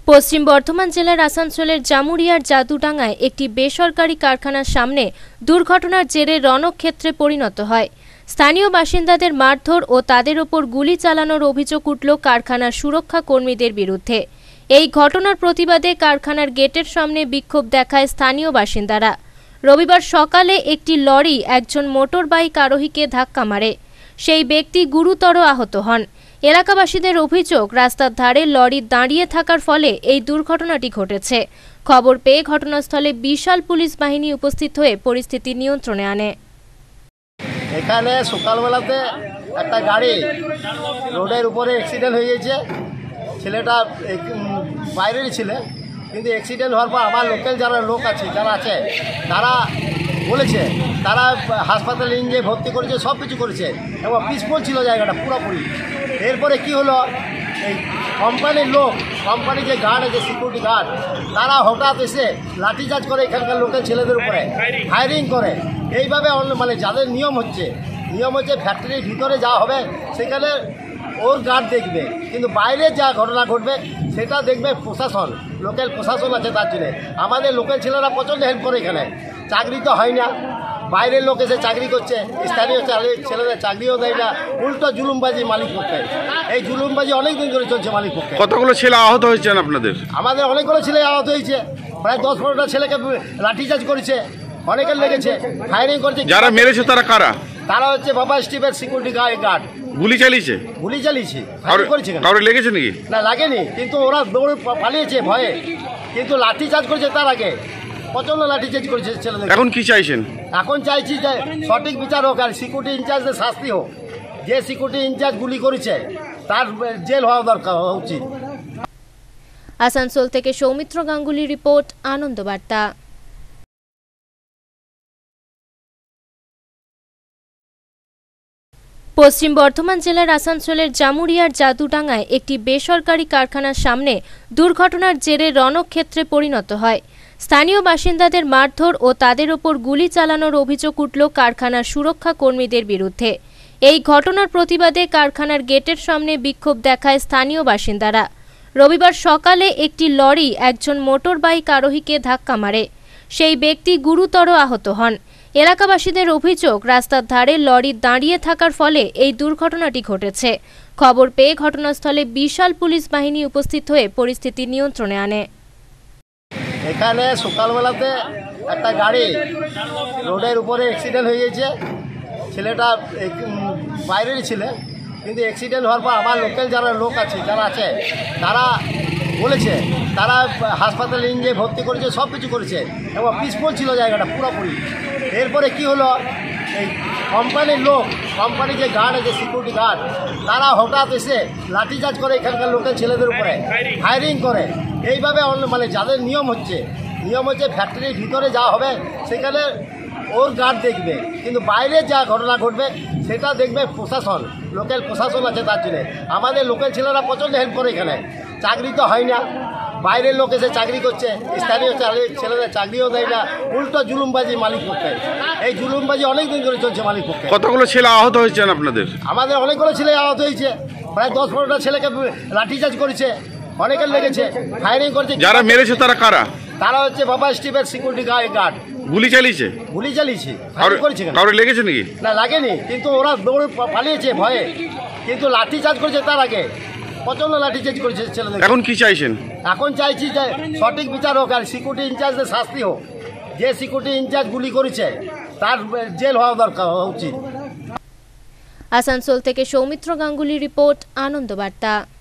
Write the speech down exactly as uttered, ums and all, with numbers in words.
পশ্চিম বর্ধমান জেলার আসানসোলের জামুরিয়ার জাদুডাঙ্গায় একটি বেসরকারি কারখানার সামনে দুর্ঘটনার জেরে রণক্ষেত্রে পরিণত হয়। স্থানীয় বাসিন্দাদের মারধর ও তাদের ওপর গুলি চালানোর অভিযোগ উঠল কারখানার সুরক্ষা কর্মীদের বিরুদ্ধে। এই ঘটনার প্রতিবাদে কারখানার গেটের সামনে বিক্ষোভ দেখায় স্থানীয় বাসিন্দারা। রবিবার সকালে একটি লরি একজন মোটর বাইক আরোহীকে ধাক্কা মারে। সেই ব্যক্তি গুরুতর আহত হন। এলাকাবাসীদের অভিযোগ, রাস্তার ধারে লরি দাঁড়িয়ে থাকার ফলে এই দুর্ঘটনাটি ঘটেছে। খবর পেয়ে ঘটনাস্থলে বিশাল পুলিশ বাহিনী উপস্থিত হয়ে পরিস্থিতি নিয়ন্ত্রণে আনে। এখানে সকালবেলাতে একটা গাড়ি রোডের উপরে অ্যাক্সিডেন্ট হয়ে গেছে। ছেলেটা বাইরেরই ছেলে, কিন্তু অ্যাক্সিডেন্ট হওয়ার পর আমার লোকাল যারা লোক আছে যারা আছে তারা বলেছে তারা হাসপাতালে নিয়ে ভর্তি করেছে, সব কিছু করেছে এবং পিসফুল ছিল জায়গাটা পুরোপুরি। এরপরে কি হলো, এই কোম্পানির লোক, কোম্পানির যে গার্ড আছে, সিকিউরিটি গার্ড, তারা হঠাৎ এসে লাঠিচার্জ করে এখানকার লোকের ছেলেদের উপরে ফায়ারিং করে। এইভাবে মানে যাদের নিয়ম হচ্ছে নিয়ম হচ্ছে ফ্যাক্টরির ভিতরে যা হবে সেখানে ওর গার্ড দেখবে, কিন্তু বাইরে যা ঘটনা ঘটবে সেটা দেখবে প্রশাসন, লোকাল প্রশাসন আছে। তার জন্যে আমাদের লোকাল ছেলেরা প্রচণ্ড হেল্প করে। এখানে চাকরি তো হয় না, বাইরের লোক এসে চাকরি করছে, স্থানীয় ছেলেদের চাকরিও দেয় না, উল্টো জুলুমবাজি মালিক পক্ষে। এই জুলুমবাজি অনেক দিন ধরে চলছে মালিক পক্ষে। কতগুলো ছেলে আহত হয়েছেন আপনাদের? আমাদের অনেকগুলো ছেলে আহত হয়েছে, প্রায় দশ পনেরোটা ছেলেকে লাঠিচার্জ করেছে, অনেকের লেগেছে, ফায়ারিং করেছে। যারা মেরেছে তারা কারা? তারা হচ্ছে বাবা স্টিভের সিকিউরিটি গার্ড। গুলি চালিয়েছে? গুলি চালিয়েছে। কারোর লেগেছে নাকি? না, লাগেনি, কিন্তু ওরা দৌড়ে পালিয়েছে ভয়ে, কিন্তু লাঠিচার্জ করেছে। তার আগে প্রচন্ড লাঠিচার্জ করেছে ছেলেদের। এখন কি চাইছেন? এখন চাইছি যে সঠিক বিচার হোক আর সিকিউরিটি ইনচার্জের শাস্তি হোক। যে সিকিউরিটি ইনচার্জ গুলি করেছে তার জেল হওয়া দরকার উচিত। আসানসোল থেকে সৌমিত্র গাঙ্গুলি রিপোর্ট, আনন্দ বার্তা। পশ্চিম বর্ধমান জেলার আসানসোলের জামুরিয়ার জাদুডাঙ্গায় একটি বেসরকারি কারখানার সামনে দুর্ঘটনার জেরে রণক্ষেত্রে পরিণত হয়। স্থানীয় বাসিন্দাদের মারধর ও তাদের ওপর গুলি চালানোর অভিযোগ উঠল কারখানার সুরক্ষা কর্মীদের বিরুদ্ধে। এই ঘটনার প্রতিবাদে কারখানার গেটের সামনে বিক্ষোভ দেখায় স্থানীয় বাসিন্দারা। রবিবার সকালে একটি লরি একজন মোটর বাইক আরোহীকে ধাক্কা মারে। সেই ব্যক্তি গুরুতর আহত হন। এলাকাবাসীদের অভিযোগ, রাস্তার ধারে লরি দাঁড়িয়ে থাকার ফলে এই দুর্ঘটনাটি ঘটেছে। খবর পেয়ে ঘটনাস্থলে বিশাল পুলিশ বাহিনী উপস্থিত হয়ে পরিস্থিতি নিয়ন্ত্রণে আনে। এখানে সকালবেলাতে একটা গাড়ি রোডের উপরে অ্যাক্সিডেন্ট হয়ে গেছে। ছেলেটা বাইরেরই ছেলে, কিন্তু অ্যাক্সিডেন্ট হওয়ার পর আমার লোকাল যারা লোক আছে যারা আছে তারা বলেছে তারা হাসপাতালে নিয়ে ভর্তি করেছে, সব কিছু করেছে এবং পিসফুল ছিল জায়গাটা পুরোপুরি। এরপরে কি হলো, এই কোম্পানির লোক, কোম্পানির যে গার্ড আছে, সিকিউরিটি গার্ড, তারা হঠাৎ এসে লাঠিচার্জ করে এখানকার লোকের ছেলেদের উপরে ফায়ারিং করে। এইভাবে মানে যাদের নিয়ম হচ্ছে নিয়ম হচ্ছে ফ্যাক্টরির ভিতরে যা হবে সেখানে ওর গার্ড দেখবে, কিন্তু বাইরে যা ঘটনা ঘটবে সেটা দেখবে প্রশাসন, লোকাল প্রশাসন আছে। তার জন্যে আমাদের লোকাল ছেলেরা প্রচণ্ড হেল্প করে। এখানে চাকরি তো হয় না, বাইরের লোক এসে চাকরি করছে, স্থানীয় ছেলেদের চাকরিও দেয় না, উল্টো জুলুমবাজি মালিক পক্ষে। এই জুলুমবাজি অনেক দিন ধরে চলছে মালিক পক্ষে। কতগুলো ছেলে আহত হয়েছেন আপনাদের? আমাদের অনেকগুলো ছেলে আহত হয়েছে, প্রায় দশ পনেরোটা ছেলেকে লাঠিচার্জ করেছে, অনেকের লেগেছে, ফায়ারিং করেছে। যারা মেরেছে তারা কারা? তারা হচ্ছে বাবা স্টিভের সিকিউরিটি গার্ড। গুলি চালিয়েছে? গুলি চালিয়েছে। কারোর লেগেছে নাকি? না, লাগেনি, কিন্তু ওরা দৌড়ে পালিয়েছে ভয়ে, কিন্তু লাঠিচার্জ করেছে। তার আগে প্রচন্ড লাঠিচার্জ করেছে ছেলেদের। এখন কি চাইছেন? এখন চাইছি যে সঠিক বিচার হোক আর সিকিউরিটি ইনচার্জের শাস্তি হোক। যে সিকিউরিটি ইনচার্জ গুলি করেছে তার জেল হওয়া দরকার উচিত। আসানসোল থেকে সৌমিত্র গাঙ্গুলি রিপোর্ট, আনন্দ বার্তা।